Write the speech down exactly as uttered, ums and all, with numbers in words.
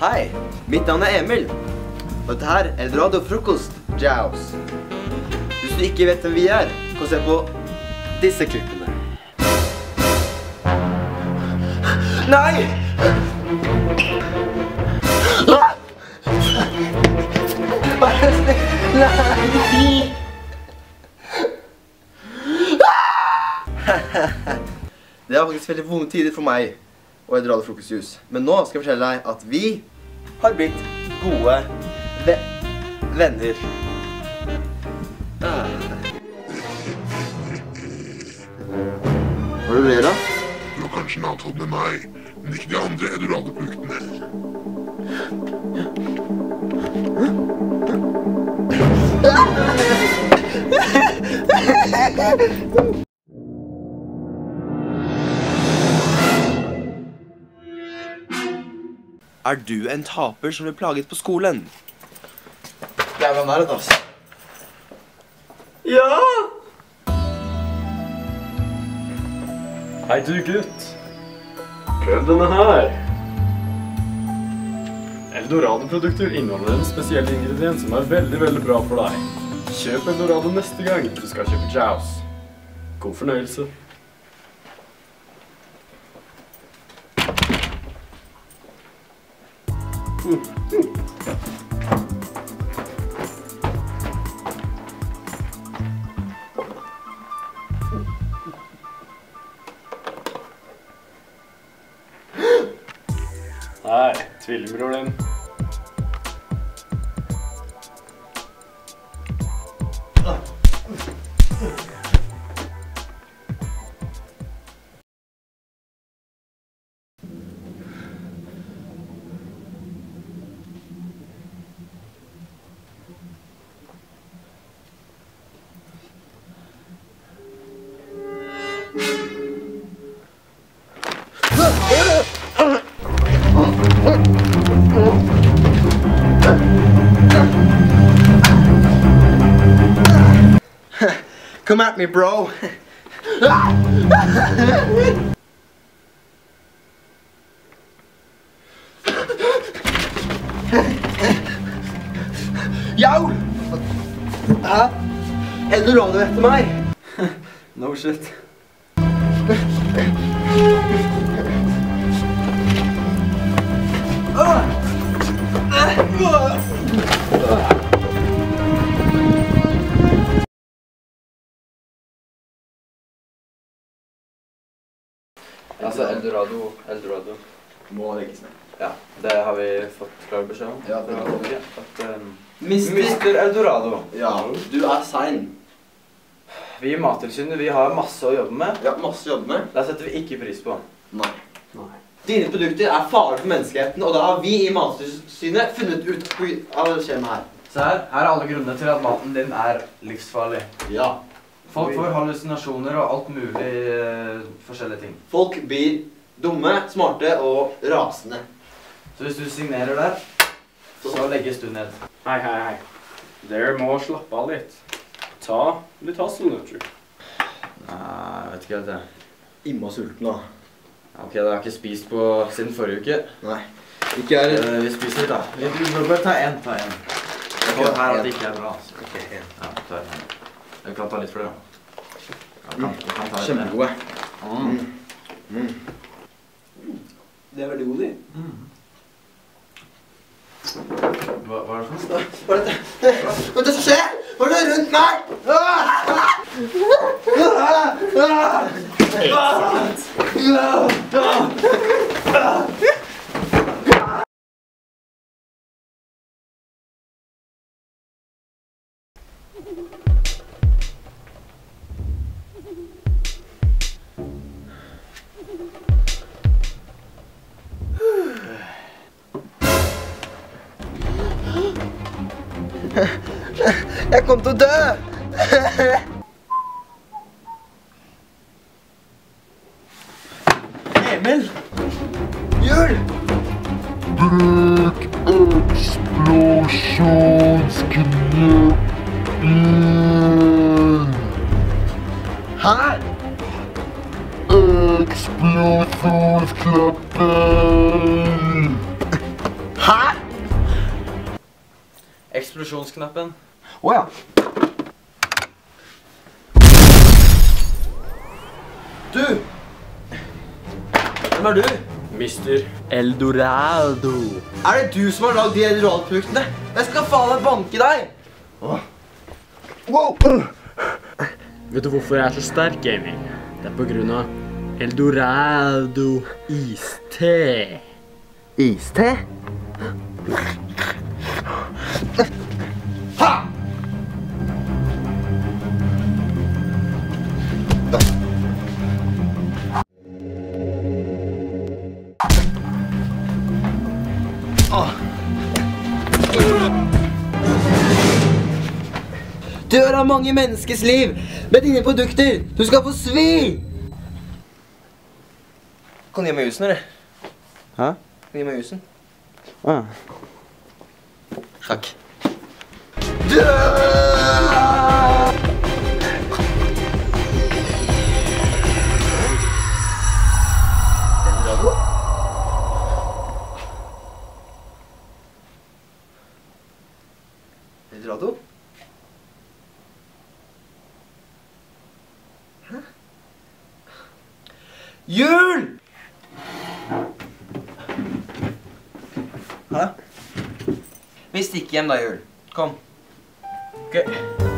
Hei, mitt navn er Emil, og dette her er Eldorado Frokost Jaws. Hvis du ikke vet hvem vi er, kan du se på disse klippene. Nei! Bare snill! Nei! Det var faktisk veldig vonde tider for meg og Eldorado Frokostjuice. Men nå skal jeg fortelle deg at vi har blitt gode ve venner. Ah. Hva er det du ler av? Du har kanskje en avtale med meg, men ikke de andre Eldorado-produktene. Er du en taper som blir plaget på skolen? Jævla nerd, altså. Ja! Hei du gutt. Prøv denne her. Eldorado-produkter inneholder en spesiell ingrediens som er veldig, veldig bra for deg. Kjøp Eldorado neste gang du skal kjøpe Jaws. God fornøyelse. Mm. Mm. Hei, tvillingbror din. Come at me, bro. Yo! Hæ? Eldorado etter meg. No shit. Altså, Eldorado, Eldorado. Må legges ned. Ja, det har vi fått klar beskjed om. Ja, det har vi. At, um, Mister Mister Eldorado. Ja, du er sein. Vi i Mattilsynet, vi har masse å jobbe med. Ja, masse å jobbe med. Det setter vi ikke pris på. Nei. Nei. Dine produkter er farlige for menneskeheten, og da har vi i Mattilsynet funnet ut hva det skjer med her. Så her, her er alle grunnene til at maten din er livsfarlig. Ja. Folk får hallusinasjoner og alt mulig uh, forskjellige ting. Folk blir dumme, smarte og rasende. Så hvis du signerer der, så legges du ned. Hei, hei, hei. Dere må slappe av litt. Ta litt hasselnøtter. Nei, jeg vet ikke helt det. Imma sulten da. Ok, det har jeg ikke spist på siden forrige uke. Nei. Ikke er det. Uh, vi spiser litt da. Vi bør bare ta en, ta en. Det Okay, her at en. det ikke er bra. Altså. Ok, en. Ja, ta en. Jeg kan ta litt for det da. Jeg kan, jeg kan ta litt Kjempegode. Mm. Mm. Det er veldig god, de. Mm. Hva, hva er det for noe? Hva er dette? Hva er det som skjer? Hva er det rundt meg? Jeg kom til å dø! Emil! Jul! Bruk eksplosjonsknappen. Hæ? Eksplosjonsknappen. Hæ? Eksplosjonsknappen. Åja. Du! Hvem er du? Mister Eldorado. Er det du som har lagd de Eldorado-produktene? Jeg skal faen meg banke deg! Wow! Vet du hvorfor jeg er så sterk, Amy? Det er på grunn av Eldorado iste. Iste? Ha! Du har mange menneskers liv med dine produkter. Du skal få svi! Kan du gi meg jusen, eller? Hæ? Kan du gi meg jusen? Ah. Takk. Eldorado? Eldorado? Hæ? Jul! Hæ? Vi stikker hjem da, Jul. Kom. Ok.